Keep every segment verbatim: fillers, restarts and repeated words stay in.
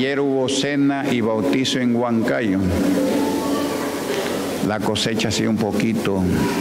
Ayer hubo cena y bautizo en Huancayo. La cosecha ha sido un poquito,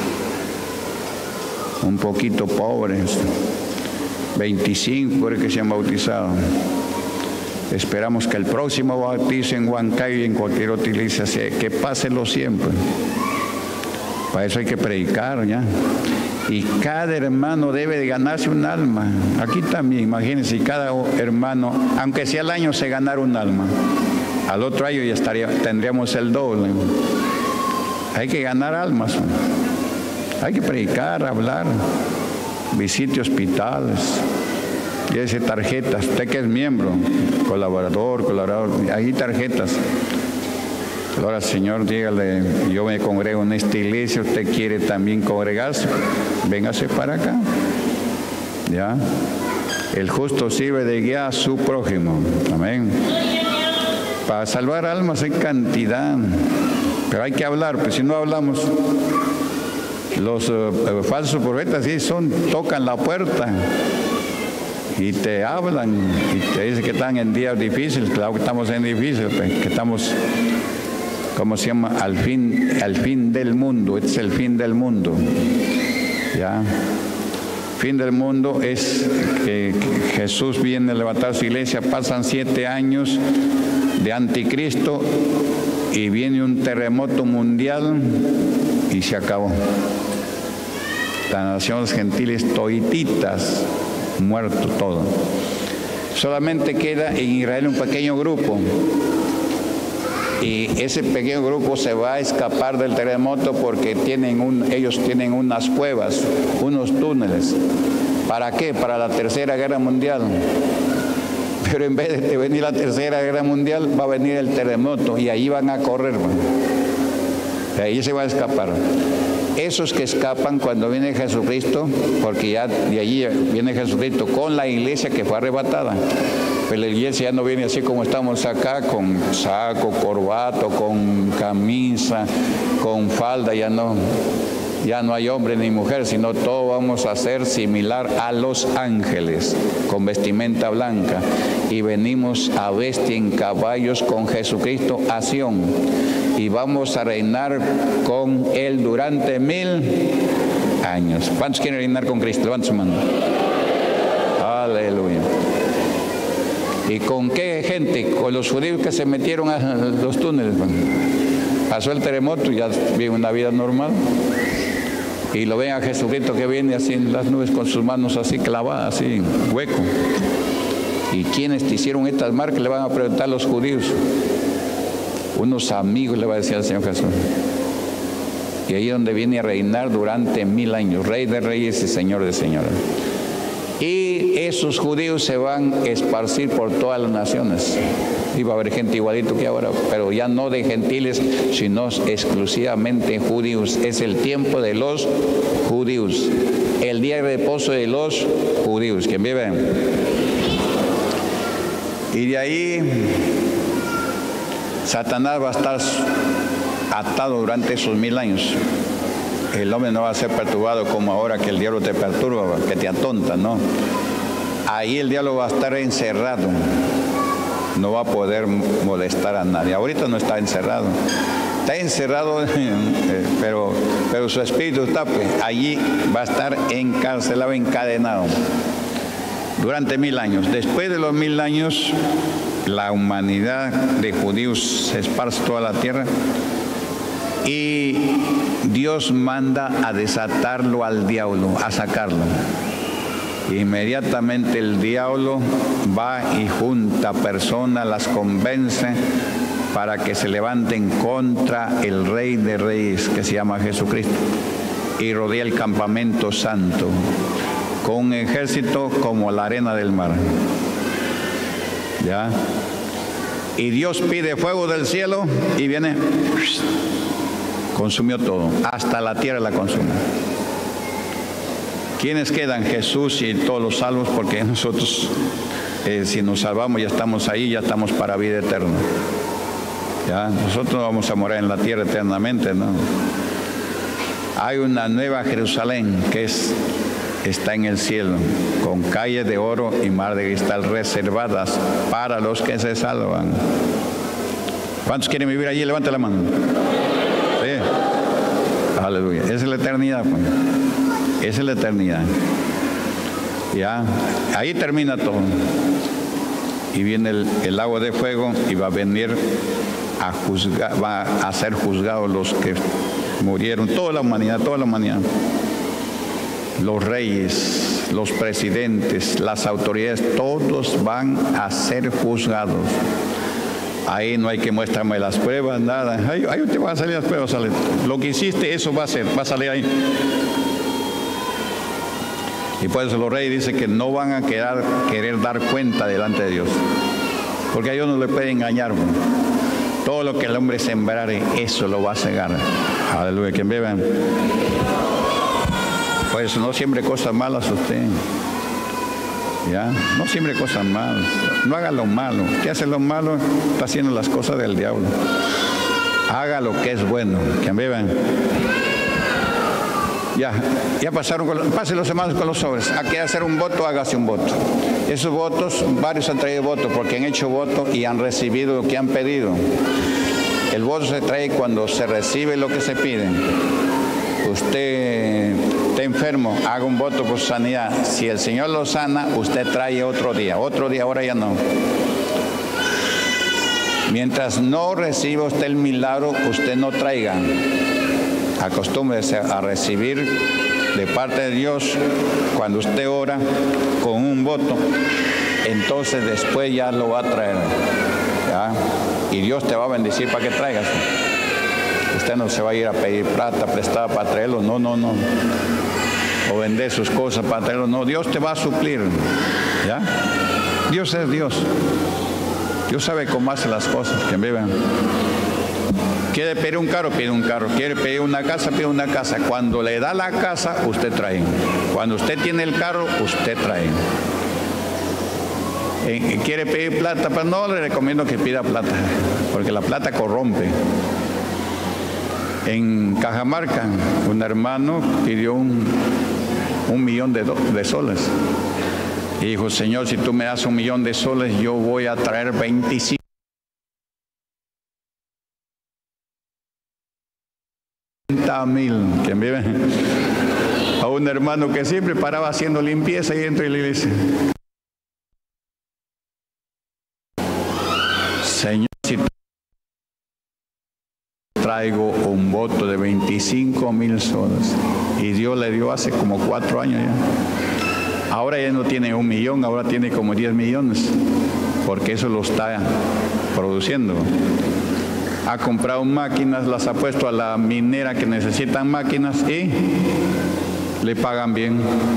un poquito pobre. veinticinco que se han bautizado. Esperamos que el próximo bautizo en Huancayo y en cualquier otra iglesia sea, que páselo siempre. Para eso hay que predicar, ¿ya? Y cada hermano debe de ganarse un alma. Aquí también, imagínense, cada hermano, aunque sea el año, se ganara un alma. Al otro año ya estaría, tendríamos el doble. Hay que ganar almas. Hay que predicar, hablar. Visite hospitales. Llévese tarjetas. Usted que es miembro, colaborador, colaborador. Hay tarjetas. Ahora, Señor, dígale, yo me congrego en esta iglesia, usted quiere también congregarse, véngase para acá. ¿Ya? El justo sirve de guía a su prójimo. Amén. Para salvar almas hay cantidad, pero hay que hablar, pues si no hablamos, los uh, falsos profetas sí son, tocan la puerta y te hablan y te dicen que están en días difíciles. Claro que estamos en difíciles, pues, que estamos... ¿Cómo se llama? Al fin, al fin del mundo. Este es el fin del mundo. ¿Ya? Fin del mundo es que Jesús viene a levantar su iglesia. Pasan siete años de anticristo y viene un terremoto mundial y se acabó. Las naciones gentiles toititas, muerto todo. Solamente queda en Israel un pequeño grupo. Y ese pequeño grupo se va a escapar del terremoto porque tienen un, ellos tienen unas cuevas, unos túneles. ¿Para qué? Para la Tercera Guerra Mundial. Pero en vez de venir la Tercera Guerra Mundial, va a venir el terremoto y ahí van a correr. De ahí se va a escapar. Esos que escapan cuando viene Jesucristo, porque ya de allí viene Jesucristo con la iglesia que fue arrebatada. Pero la iglesia ya no viene así como estamos acá, con saco, corbato, con camisa, con falda, ya no, ya no hay hombre ni mujer, sino todo vamos a ser similar a los ángeles, con vestimenta blanca. Y venimos a bestia en caballos con Jesucristo a Sión. Y vamos a reinar con Él durante mil años. ¿Cuántos quieren reinar con Cristo? Levanten su mano. Aleluya. ¿Y con qué gente? Con los judíos que se metieron a los túneles. Pasó el terremoto y ya viven una vida normal. Y lo ven a Jesucristo que viene así en las nubes con sus manos así clavadas, así, hueco. ¿Y quiénes te hicieron estas marcas? Le van a preguntar a los judíos. Unos amigos, le va a decir al Señor Jesús. Y ahí es donde viene a reinar durante mil años, Rey de reyes y Señor de señores. Y esos judíos se van a esparcir por todas las naciones. Y va a haber gente igualito que ahora, pero ya no de gentiles, sino exclusivamente judíos. Es el tiempo de los judíos, el día de reposo de los judíos. ¿Quién vive? Y de ahí Satanás va a estar atado durante esos mil años. El hombre no va a ser perturbado como ahora que el diablo te perturba, que te atonta, ¿no? Ahí el diablo va a estar encerrado. No va a poder molestar a nadie. Ahorita no está encerrado. Está encerrado, pero, pero su espíritu está, pues, allí va a estar encarcelado, encadenado. Durante mil años. Después de los mil años, la humanidad de judíos se esparce toda la tierra. Y Dios manda a desatarlo al diablo, a sacarlo. Inmediatamente el diablo va y junta personas, las convence para que se levanten contra el Rey de Reyes, que se llama Jesucristo, y rodea el campamento santo con un ejército como la arena del mar. ¿Ya? Y Dios pide fuego del cielo y viene, consumió todo, hasta la tierra la consume. ¿Quiénes quedan? Jesús y todos los salvos, porque nosotros, eh, si nos salvamos, ya estamos ahí, ya estamos para vida eterna. ¿Ya? Nosotros no vamos a morar en la tierra eternamente, ¿no? Hay una nueva Jerusalén, que es está en el cielo, con calles de oro y mar de cristal reservadas para los que se salvan. ¿Cuántos quieren vivir allí? Levante la mano. Sí. Aleluya. Esa es la eternidad, pues. Esa es la eternidad. Ya, ahí termina todo. Y viene el, el lago de fuego y va a venir a juzgar, va a ser juzgados los que murieron, toda la humanidad, toda la humanidad. Los reyes, los presidentes, las autoridades, todos van a ser juzgados. Ahí no hay que mostrarme las pruebas, nada. Ahí, ahí te van a salir las pruebas. Sale. Lo que hiciste, eso va a ser, va a salir ahí. Y por eso los reyes dicen que no van a querer, querer dar cuenta delante de Dios. Porque a Dios no le puede engañar. Bro. Todo lo que el hombre sembrare, eso lo va a cegar. Aleluya, quien beba. Por eso no siembre cosas malas usted. ¿Ya? No siembre cosas malas. No haga lo malo. ¿Qué hace lo malo? Está haciendo las cosas del diablo. Haga lo que es bueno. Quien beba. Ya, ya pasaron, con, pasen los hermanos con los sobres. Hay que hacer un voto, hágase un voto. Esos votos, varios han traído votos porque han hecho voto y han recibido lo que han pedido. El voto se trae cuando se recibe lo que se pide. Usted está enfermo, haga un voto por sanidad. Si el Señor lo sana, usted trae otro día. Otro día, ahora ya no. Mientras no reciba usted el milagro, usted no traiga. Acostúmbrese a recibir de parte de Dios cuando usted ora con un voto, entonces después ya lo va a traer, ¿ya? Y Dios te va a bendecir para que traigas. Usted no se va a ir a pedir plata prestada para traerlo, no, no, no. O vender sus cosas para traerlo, no. Dios te va a suplir, ¿ya? Dios es Dios. Dios sabe cómo hace las cosas, que vivan. Quiere pedir un carro, pide un carro. Quiere pedir una casa, pide una casa. Cuando le da la casa, usted trae. Cuando usted tiene el carro, usted trae. Eh, quiere pedir plata, pero no le recomiendo que pida plata, porque la plata corrompe. En Cajamarca, un hermano pidió un, un millón de, do, de soles. Y dijo, Señor, si tú me das un millón de soles, yo voy a traer veinticinco. Mil, ¿quién vive? A un hermano que siempre paraba haciendo limpieza y dentro de la iglesia. Señor, si traigo un voto de veinticinco mil soles, y Dios le dio hace como cuatro años ya. Ahora ya no tiene un millón, ahora tiene como diez millones, porque eso lo está produciendo. Ha comprado máquinas, las ha puesto a la minera que necesitan máquinas y le pagan bien.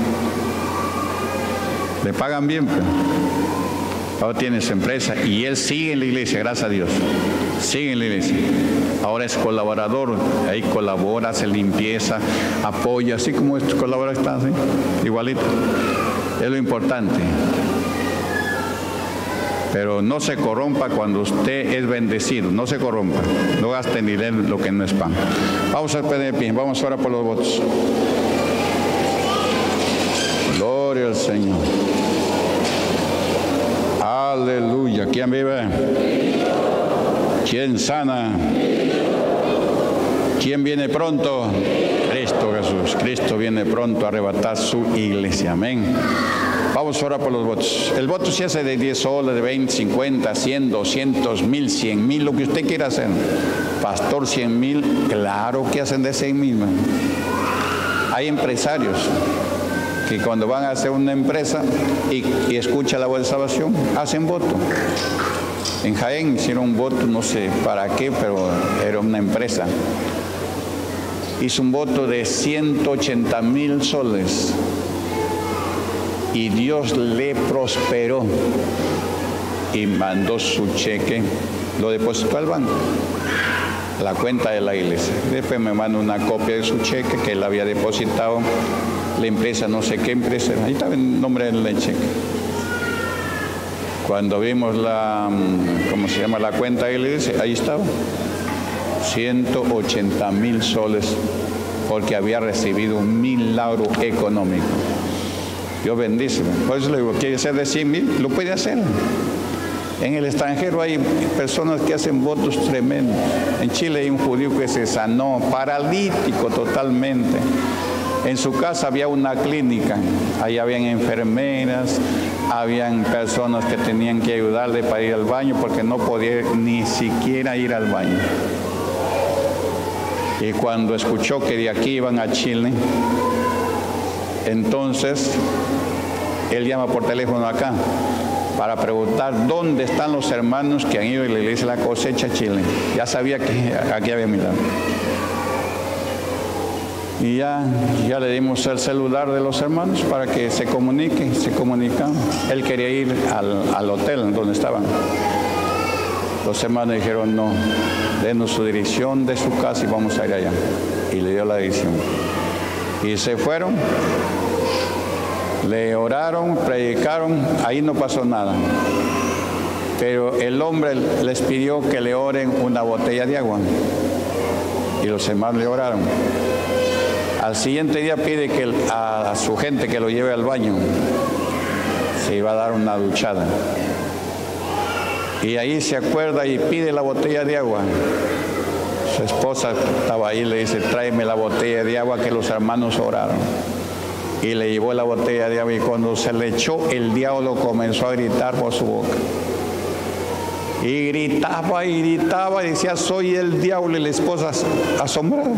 Le pagan bien. Pues. Ahora tiene su empresa y él sigue en la iglesia, gracias a Dios. Sigue en la iglesia. Ahora es colaborador, ahí colabora, hace limpieza, apoya, así como estos colaboradores están, ¿sí? Igualito. Es lo importante. Pero no se corrompa cuando usted es bendecido, no se corrompa, no gaste ni de lo que no es pan. Vamos a pedir de pie, vamos ahora por los votos. Gloria al Señor. Aleluya. ¿Quién vive? ¿Quién sana? ¿Quién viene pronto? Cristo Jesús. Cristo viene pronto a arrebatar su iglesia. Amén. Vamos ahora por los votos. El voto se hace de diez soles, de veinte, cincuenta, cien, doscientos, mil, cien mil, lo que usted quiera hacer. Pastor, cien mil, claro que hacen de cien mil. Hay empresarios que cuando van a hacer una empresa y, y escuchan la voz de salvación, hacen voto. En Jaén hicieron un voto, no sé para qué, pero era una empresa. Hizo un voto de ciento ochenta mil soles. Y Dios le prosperó y mandó su cheque, lo depositó al banco, la cuenta de la iglesia. Después me mandó una copia de su cheque que él había depositado, la empresa, no sé qué empresa, ahí estaba el nombre del cheque. Cuando vimos la, ¿cómo se llama? La cuenta de la iglesia, ahí estaba, ciento ochenta mil soles, porque había recibido un milagro económico. Dios bendice. Por eso le digo, quiere ser de cien mil, lo puede hacer. En el extranjero hay personas que hacen votos tremendos. En Chile hay un judío que se sanó, paralítico totalmente. En su casa había una clínica, ahí habían enfermeras, habían personas que tenían que ayudarle para ir al baño porque no podía ni siquiera ir al baño. Y cuando escuchó que de aquí iban a Chile, entonces él llama por teléfono acá para preguntar dónde están los hermanos que han ido a la iglesia de la Cosecha a Chile. Ya sabía que aquí había milagro. Y ya, ya le dimos el celular de los hermanos para que se comunique, se comunican. Él quería ir al, al hotel donde estaban. Los hermanos dijeron, no, denos su dirección de su casa y vamos a ir allá. Y le dio la dirección. Y se fueron, le oraron, predicaron, ahí no pasó nada. Pero el hombre les pidió que le oren una botella de agua. Y los hermanos le oraron. Al siguiente día pide que a, a su gente que lo lleve al baño. Se iba a dar una duchada. Y ahí se acuerda y pide la botella de agua. Su esposa estaba ahí y le dice, tráeme la botella de agua que los hermanos oraron. Y le llevó la botella de agua y cuando se le echó, el diablo comenzó a gritar por su boca. Y gritaba y gritaba y decía, soy el diablo. Y la esposa asombrada.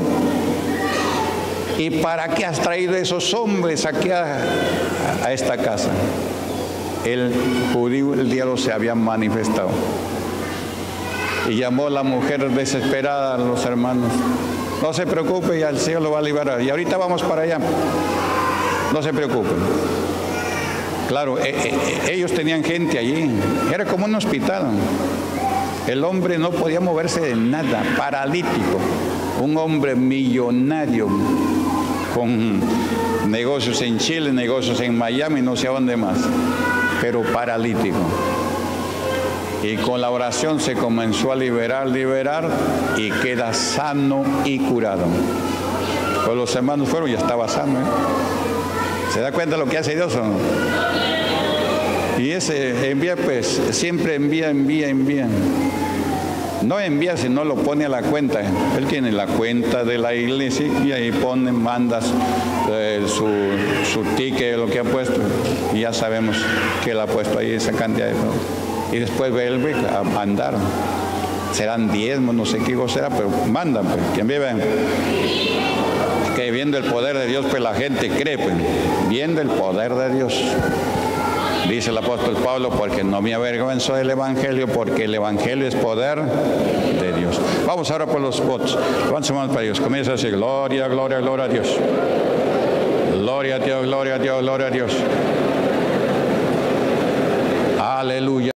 ¿Y para qué has traído esos hombres aquí a, a esta casa? El judío, el diablo se había manifestado. Y llamó a la mujer desesperada a los hermanos. No se preocupe, ya el Señor lo va a liberar. Y ahorita vamos para allá. No se preocupen. Claro, eh, eh, ellos tenían gente allí. Era como un hospital. El hombre no podía moverse de nada, paralítico. Un hombre millonario con negocios en Chile, negocios en Miami, no sé a dónde más, pero paralítico. Y con la oración se comenzó a liberar, liberar y queda sano y curado. Pues los hermanos fueron y ya estaba sano, ¿eh? ¿Se da cuenta lo que hace Dios o no? Y ese envía, pues, siempre envía, envía, envía. No envía, sino lo pone a la cuenta. Él tiene la cuenta de la iglesia y ahí pone, mandas eh, su, su ticket, lo que ha puesto. Y ya sabemos que él ha puesto ahí esa cantidad de cosas. Y después vuelve a mandar. Serán diezmos, no sé qué cosa será, pero mandan, pues. ¿Quién vive? Que viendo el poder de Dios, pues la gente cree, pues. Viendo el poder de Dios. Dice el apóstol Pablo, porque no me avergüenzo del Evangelio, porque el Evangelio es poder de Dios. Vamos ahora por los votos. Levanten manos para Dios. Comienza a decir, gloria, gloria, gloria a Dios. Gloria a Dios, gloria a Dios, gloria a Dios. Aleluya.